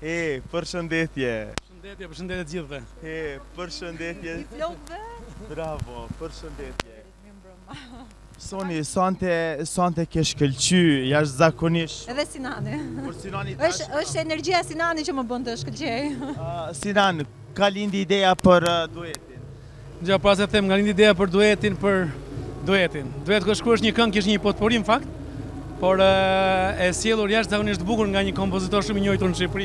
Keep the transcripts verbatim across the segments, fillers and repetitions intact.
E, përshëndetje. Përshëndetje, përshëndetje të gjithëve. E, përshëndetje. I flokëve? Bravo, përshëndetje. Soni, sante, sante ke shkëlqy, jashtëzakonisht. Edhe Sinani. Por Sinani Është është energjia e Sinani që më bën të shkëlqej. Uh, Sinan, ka lindi ideja për uh, duetin? Gja pas e them, nga lindi ideja për duetin, për duetin. Duet Këshku është një këngë, kishte një potporim fakt, por uh, e sjellur jashtëzakonisht bukur nga një kompozitor shumë i njohur në Shqipëri,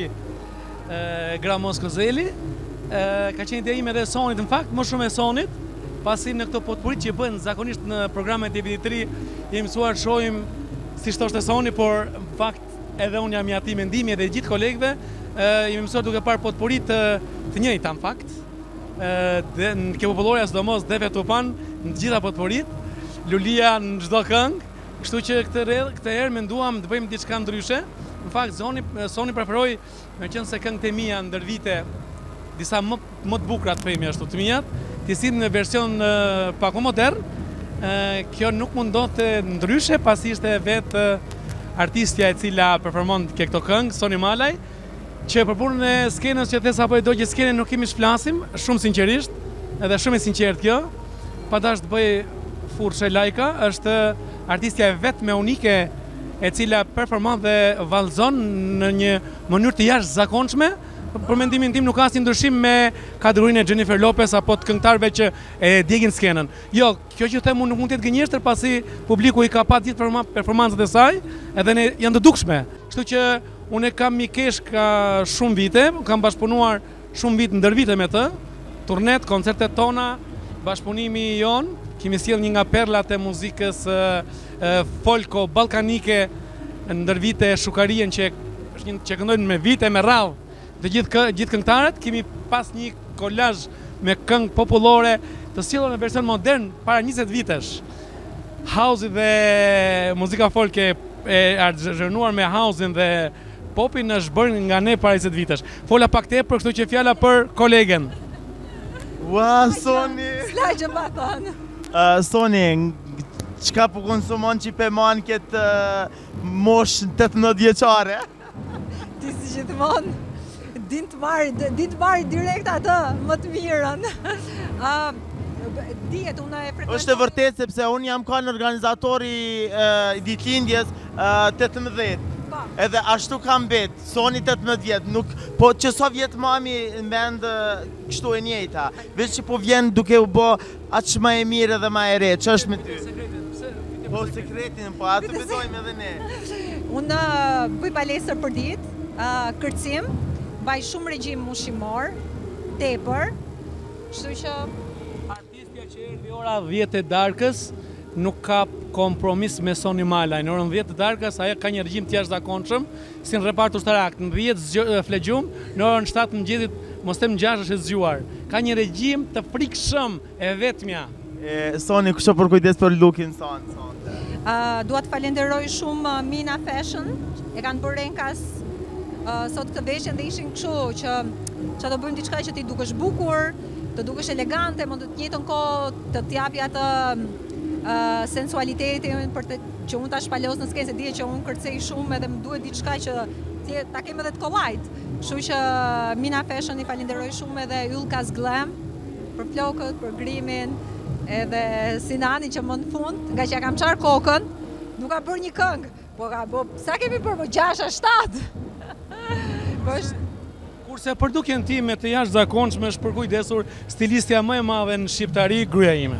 uh, Gramos Kozeli. Uh, ka qenë ideja ime edhe Sonit, në fakt, më shumë e Sonit, pasi në këto potporit që bënë zakonisht në programet e vitit të ri, jemi mësuar të shohim si shtoshte Soni, por në fakt edhe unë jam i atij mendimi edhe gjithë kolegëve, jemi mësuar duke parë potporit të, të njëjta në fakt. Dhe në Ke Popullorja sidomos Deve Tupan në të gjitha potporit, Lulia në çdo këngë, kështu që këtë herë këtë herë menduam të bëjmë diçka ndryshe. Në fakt Soni Soni preferoi, meqense këngët e mia ndër vite disa më më të bukura të themi ashtu të mia, të sill në version uh, pak më modern. Uh, kjo nuk mundon të ndryshe, pasi ishte vetë uh, artistja e cila performon ke këto këngë, Soni Malaj, që për punën e skenës që thesa apo e do që skenën nuk kemi shflasim, shumë sinqerisht, edhe shumë e sinqert kjo, pa dash të bëj furshë lajka, është artistja e vetë me unike e cila performon dhe vallëzon në një mënyrë të jashtëzakonshme. Për mendimin tim nuk ka asnjë ndryshim me kategorinë e Jennifer Lopez apo të këngëtarëve që e djegin skenën. Jo, kjo që them unë nuk mund të jetë gënjeshtër, pasi publiku i ka pa gjithë performancat e saj, edhe ne janë të dukshme. Kështu që unë kam mikesh ka shumë vite, kam bashkëpunuar shumë vite ndër vite me të, turnet, koncertet tona, bashkëpunimi jon, kemi sjell një nga perlat e muzikës e, e, folko ballkanike ndër vite Shukarien që që këndojnë me vite me radhë. Të gjithë gjithë këngëtarët kemi pas një kolazh me këngë popullore të sjellur në version modern para njëzet vitesh. House dhe muzika folk e aranxhuar me house-in dhe popin është bërë nga ne para njëzet vitesh. Fola pak tepër, kështu që fjala për kolegen. Ua, Soni! S'la që ma thonë. Uh, Soni, çka po konsumon që pe man këtë uh, mosh tetëmbëdhjetë vjeçare? Ti si gjithmonë. Din të marri, din të marri direkt atë, më të mirën. uh, Dihet, unë e frekuentoj. Është e vërtet sepse unë jam kanë organizatori uh, i ditëlindjes uh, tetëmbëdhjetë. Pa. Edhe ashtu kam bet, Soni tetëmbëdhjetë, nuk, po që sa vjetë mami në mend uh, kështu e njëjta. Veç që po vjen duke u bë aq më e mirë edhe më e re, ç'është me ty? Po sekretin, po atë betojmë edhe ne. Unë uh, bëj palestër për ditë, uh, kërcim, baj shumë regjim ushqimor, tepër, kështu që artistja që erdhi ora dhjetë e darkës nuk ka kompromis me Soni Malaj. Në orën dhjetë të darkës ajo ka një regjim të jashtëzakonshëm, si në repart ushtarak, në dhjetë flegjum, në orën shtatë të mëngjesit mos them gjashtë është e zgjuar. Ka një regjim të frikshëm e vetmja. E, Soni, kështu për kujdes për lookin son, sonte. uh, dua të falenderoj shumë uh, Mina Fashion, e kanë bërë renkas uh, sot këtë veshjen dhe ishin kështu që që do bëjmë diçka që ti dukesh bukur, të dukesh elegante, mund të të njëjtën kohë të t'japi atë uh, sensualitetin për të që unë ta shpalos në skenë, se dihet që unë kërcej shumë edhe më duhet diçka që ti ta kem edhe të kollajt. Kështu që Mina Fashion i falenderoj shumë edhe Yllkas Glam për flokët, për grimin, edhe Sinani që më në fund, nga që ja kam qarë kokën, nuk ka bërë një këngë, po ka bërë, sa kemi bërë, po gjasht a shtatë. Po është Kurse për dukjen time të jashtëzakonshme është përkujdesur stilistja më e madhe në shqiptari, gruaja ime.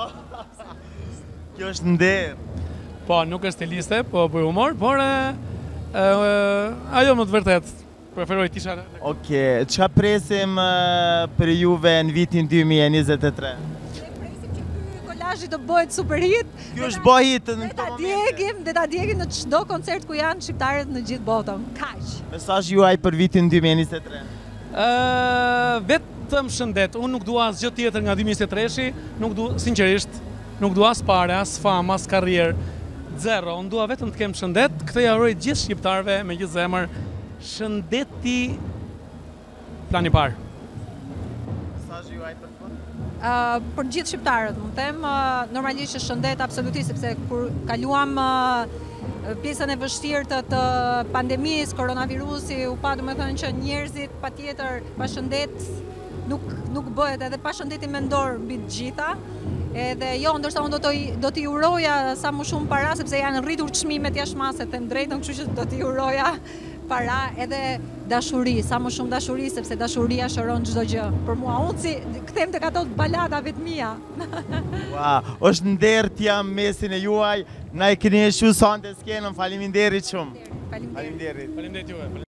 Kjo është nder. Po, nuk është stiliste, po për humor, por e, e, ajo më të vërtet preferoj tisha. Oke, çka presim uh, për juve në vitin dy mijë e njëzet e tre? kolazhi të bëhet super hit. Kjo është bë hit në Dhe ta këtë moment. djegim, dhe ta djegim në çdo koncert ku janë shqiptarët në gjithë botën. Kaq. Mesazhi juaj për vitin dy mijë e njëzet e tre. Ë, vetëm shëndet. Unë nuk dua asgjë tjetër nga dy mijë e njëzet e tre-shi, nuk dua sinqerisht, nuk dua as parë, as famë, as karrierë. Zero, unë dua vetëm të kem shëndet. Këtë ja uroj gjithë shqiptarëve me gjithë zemër. Shëndeti plani parë. Mesazhi juaj për fund? Uh, për gjithë shqiptarët, më them, uh, normalisht është shëndet absolutisht, sepse kur kaluam uh, pjesën e vështirë të, të pandemisë, koronavirusi, u pa do me thënë që njerëzit patjetër pashëndet nuk, nuk bëhet edhe pashëndeti mendor mbi të gjitha. Edhe jo, ndoshta unë do të do t'i uroja sa më shumë para sepse janë rritur çmimet jashtëmase, them drejtën, kështu që do t'i uroja para edhe dashuri, sa më shumë dashuri sepse dashuria shëron çdo gjë. Për mua unë si kthem tek ato baladave të mia. Ua, është nder t'jam mesin e juaj, na e keni e shu sonte skenën, faleminderit shumë. Faleminderit. Faleminderit. Faleminderit juve.